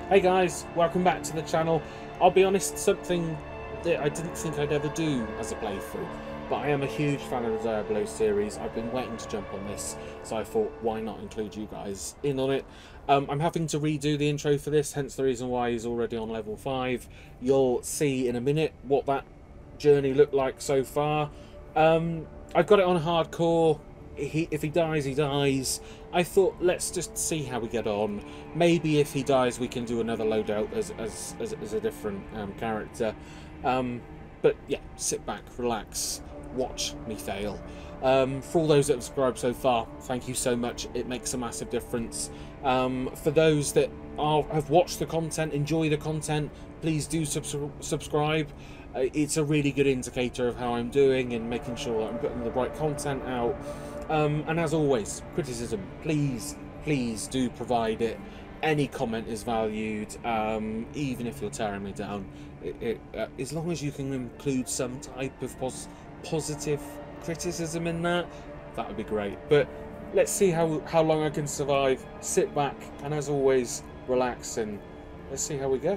Hey guys, welcome back to the channel. I'll be honest, something that I didn't think I'd ever do as a playthrough, but I am a huge fan of the Diablo series. I've been waiting to jump on this, so I thought, why not include you guys in on it? I'm having to redo the intro for this, hence the reason why he's already on level 5. You'll see in a minute what that journey looked like so far. I've got it on hardcore. If he dies, he dies. I thought, let's just see how we get on. Maybe if he dies, we can do another loadout as a different character. But yeah, sit back, relax, watch me fail. For all those that have subscribed so far, thank you so much. It makes a massive difference. For those that have watched the content, enjoy the content, please do subscribe. It's a really good indicator of how I'm doing and making sure that I'm putting the right content out. And as always, criticism, please do provide it. Any comment is valued, even if you're tearing me down. As long as you can include some type of positive criticism in that would be great. But let's see how long I can survive. Sit back and, as always, relax, and let's see how we go.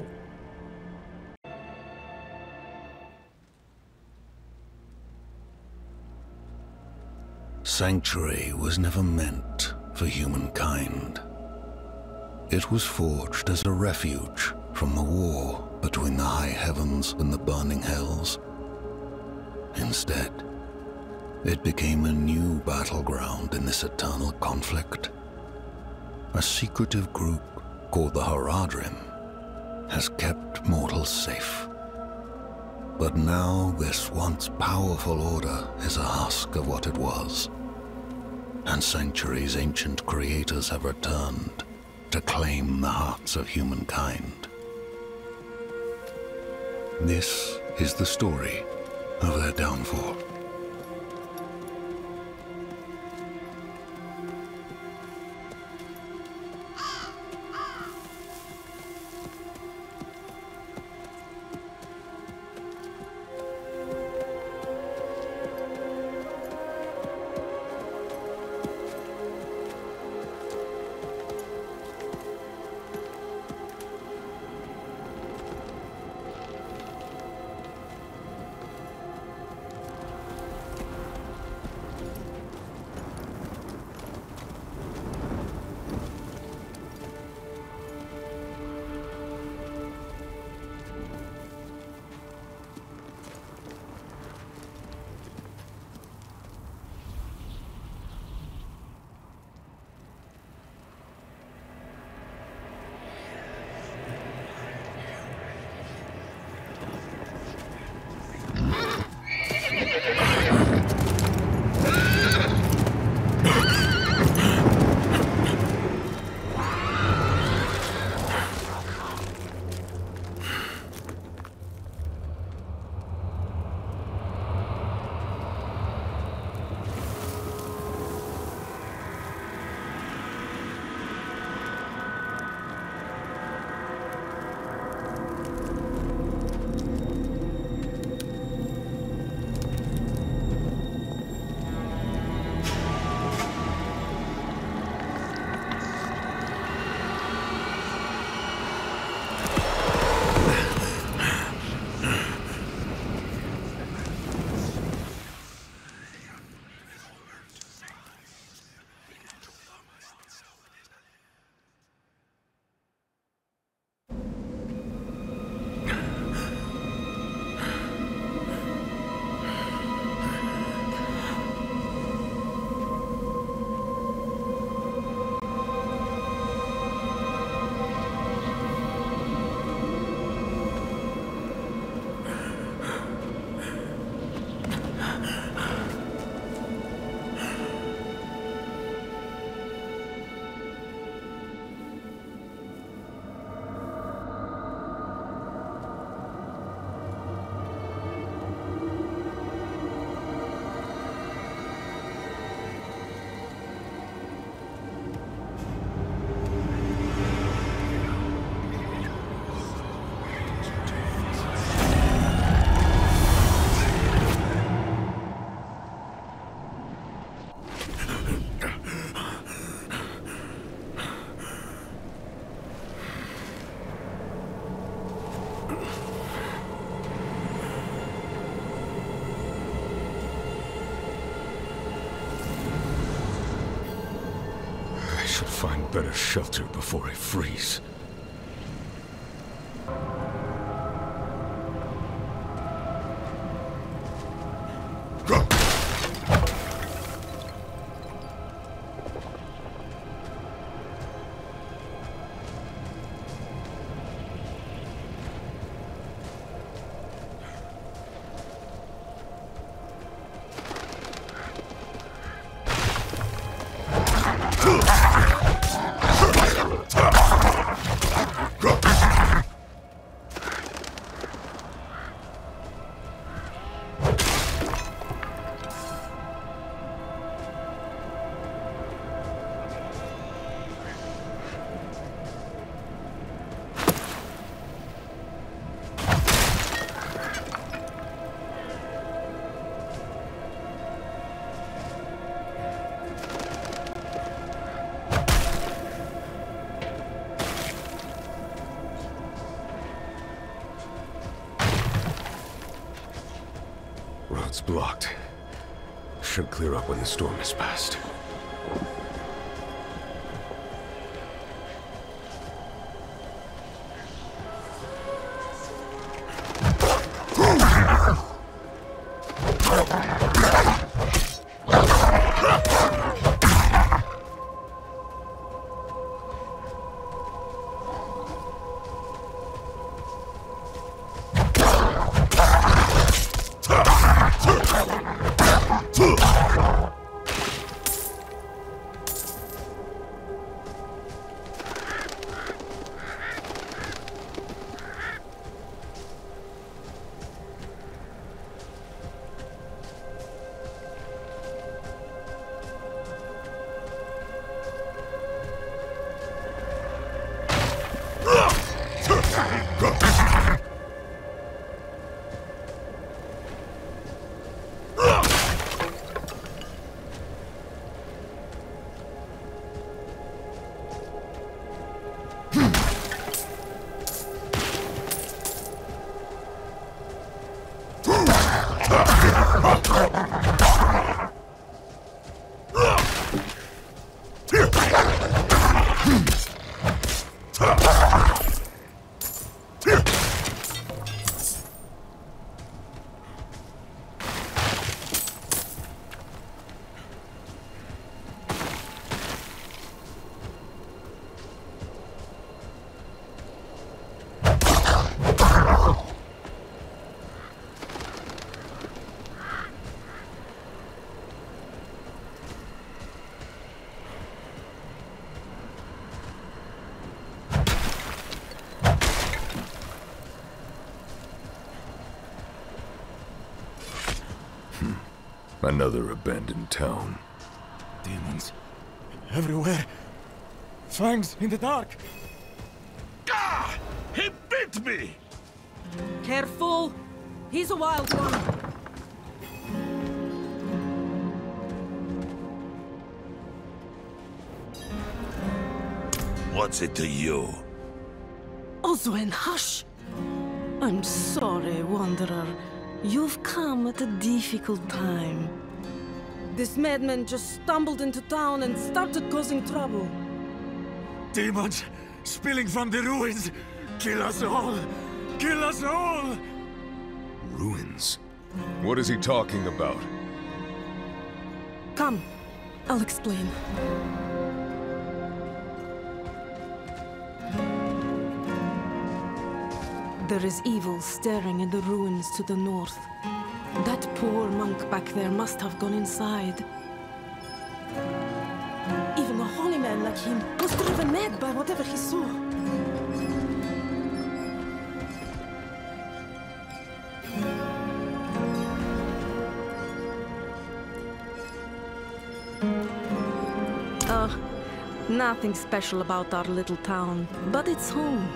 Sanctuary was never meant for humankind. It was forged as a refuge from the war between the high heavens and the burning hells. Instead, it became a new battleground in this eternal conflict. A secretive group called the Haradrim has kept mortals safe. But now this once powerful order is a husk of what it was. And Sanctuary's ancient creators have returned to claim the hearts of humankind. This is the story of their downfall. I should find better shelter before I freeze. Road's blocked. Should clear up when the storm has passed. Another abandoned town. Demons. Everywhere. Fangs in the dark. Ah! He bit me! Careful! He's a wild one. What's it to you? Oswen, hush! I'm sorry, Wanderer. You've come at a difficult time. This madman just stumbled into town and started causing trouble. Demons spilling from the ruins. Kill us all! Kill us all! Ruins? What is he talking about? Come, I'll explain. There is evil staring in the ruins to the north. That poor monk back there must have gone inside. Even a holy man like him was driven mad by whatever he saw. Nothing special about our little town, but it's home.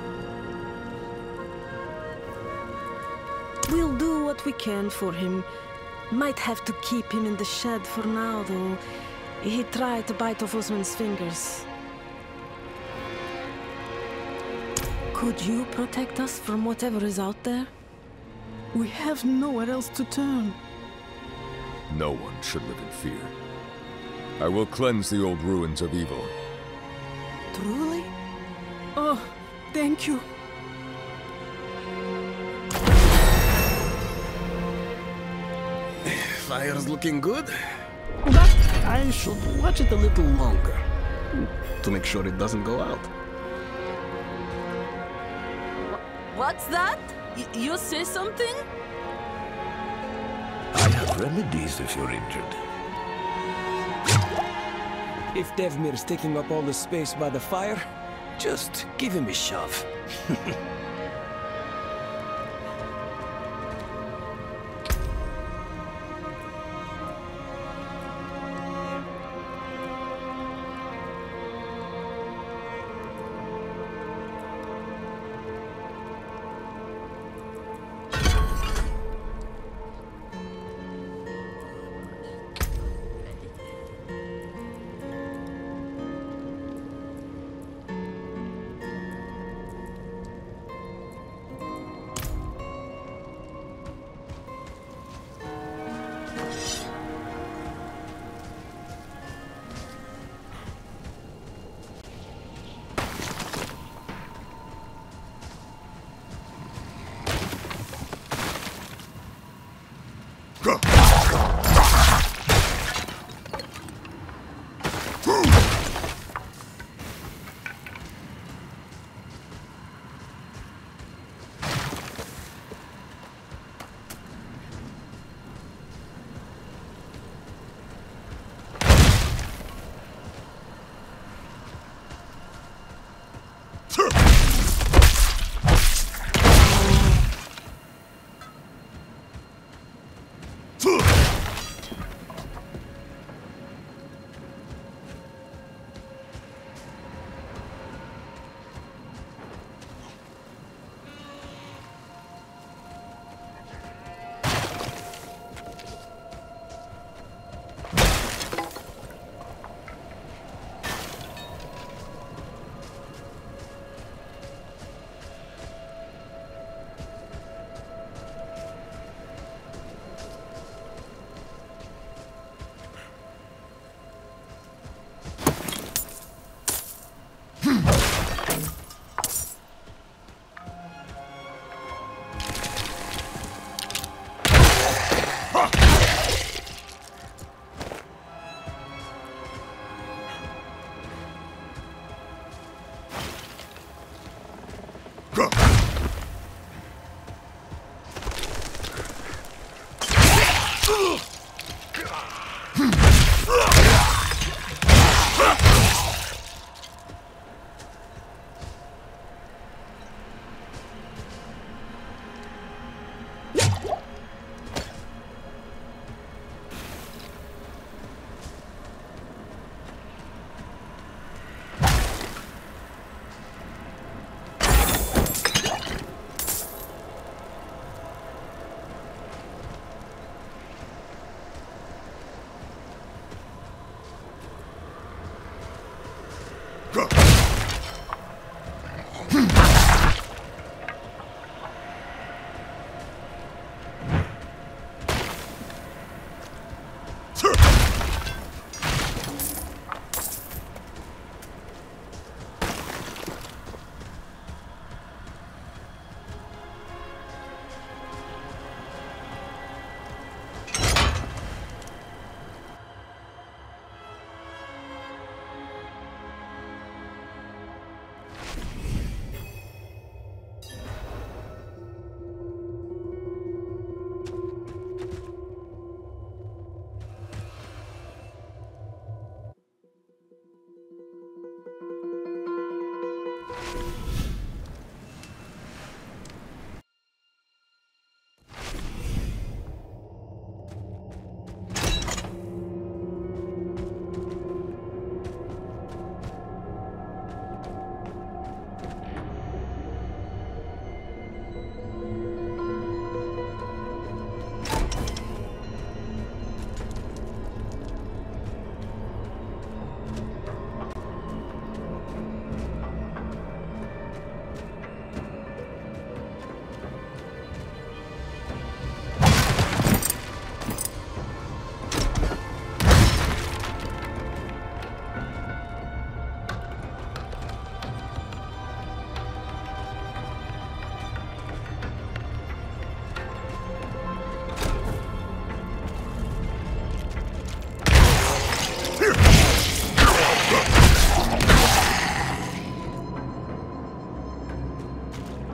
We'll do what we can for him. Might have to keep him in the shed for now, though. He tried to bite off Osman's fingers. Could you protect us from whatever is out there? We have nowhere else to turn. No one should live in fear. I will cleanse the old ruins of evil. Truly? Oh, thank you. Fire's looking good, but I should watch it a little longer to make sure it doesn't go out. What's that? You say something? I have remedies if you're injured. If Devmir's taking up all the space by the fire, just give him a shove.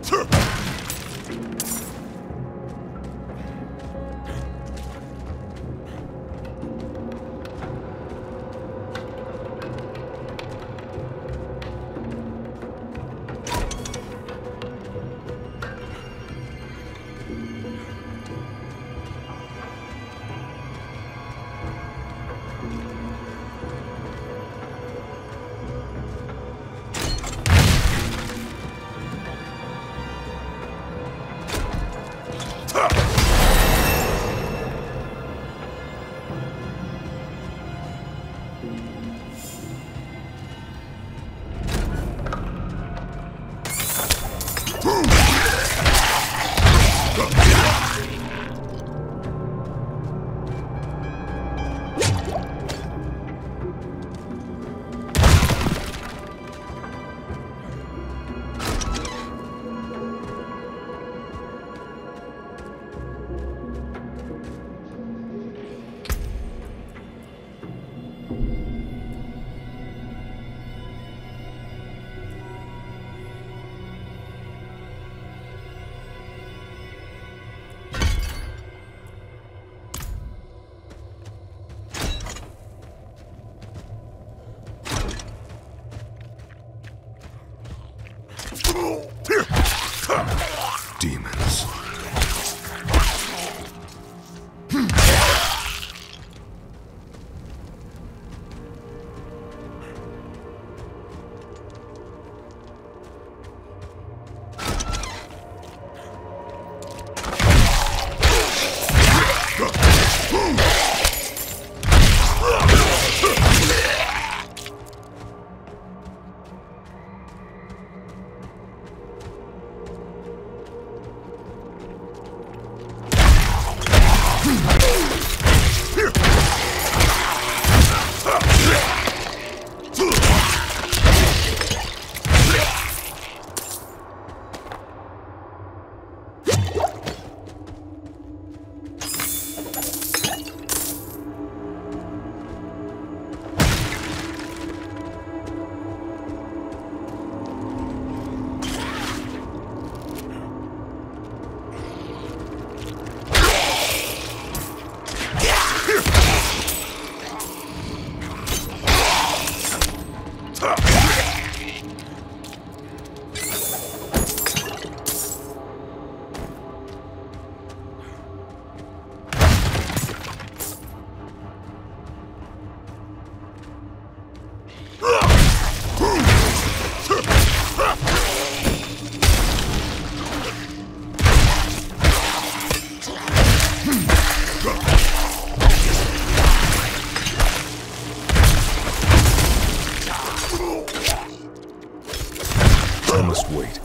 Demons. I must wait.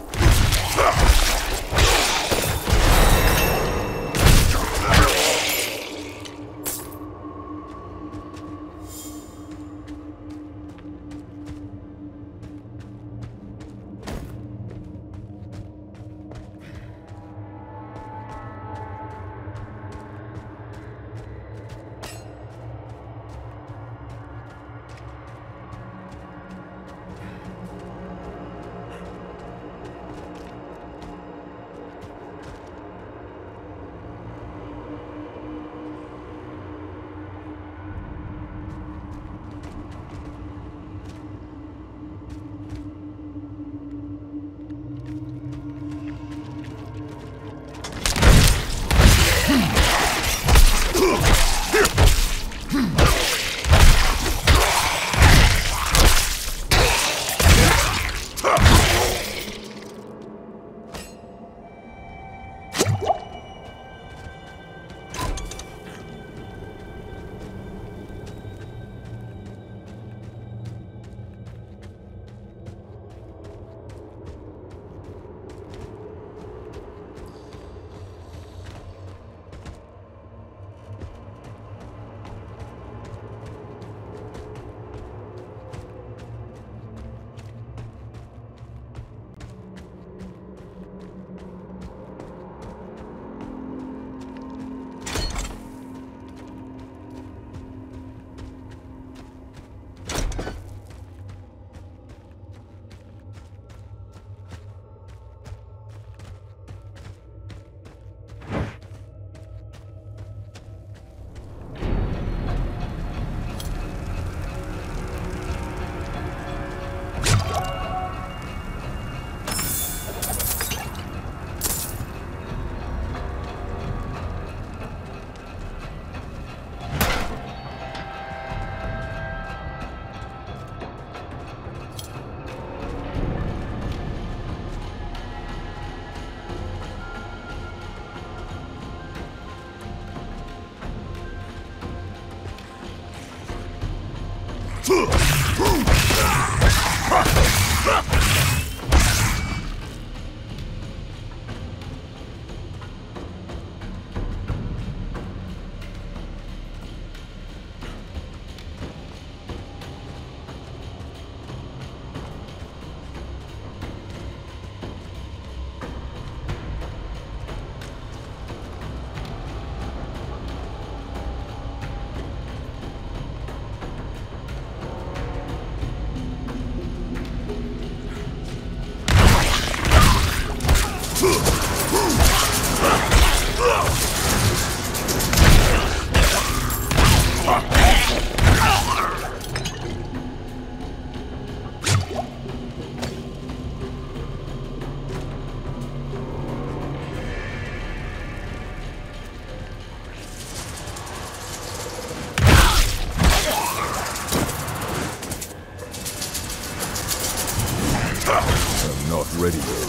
ready yet.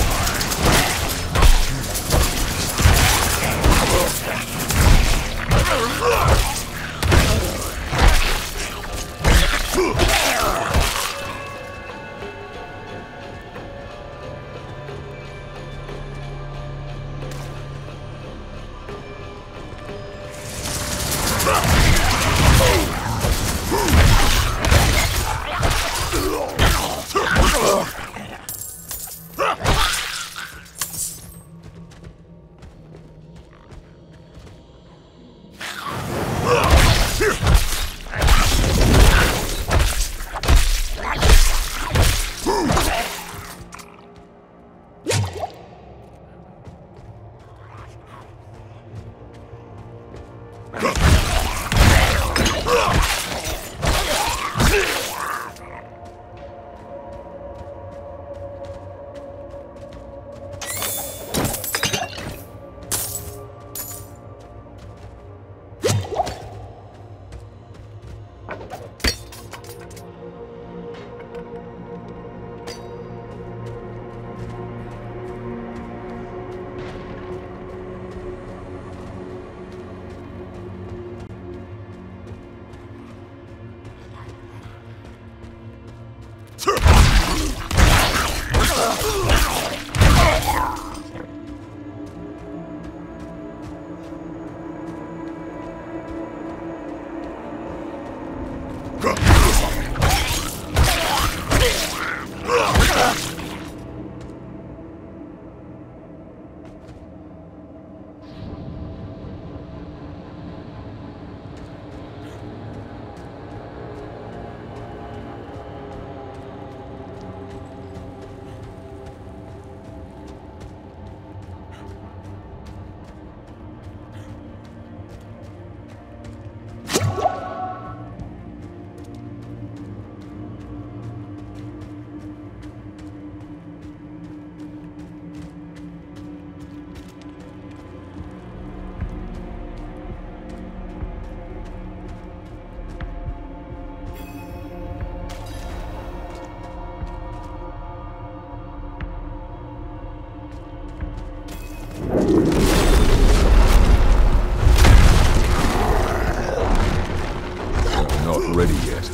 Ready yet.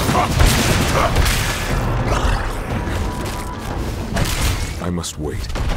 I must wait.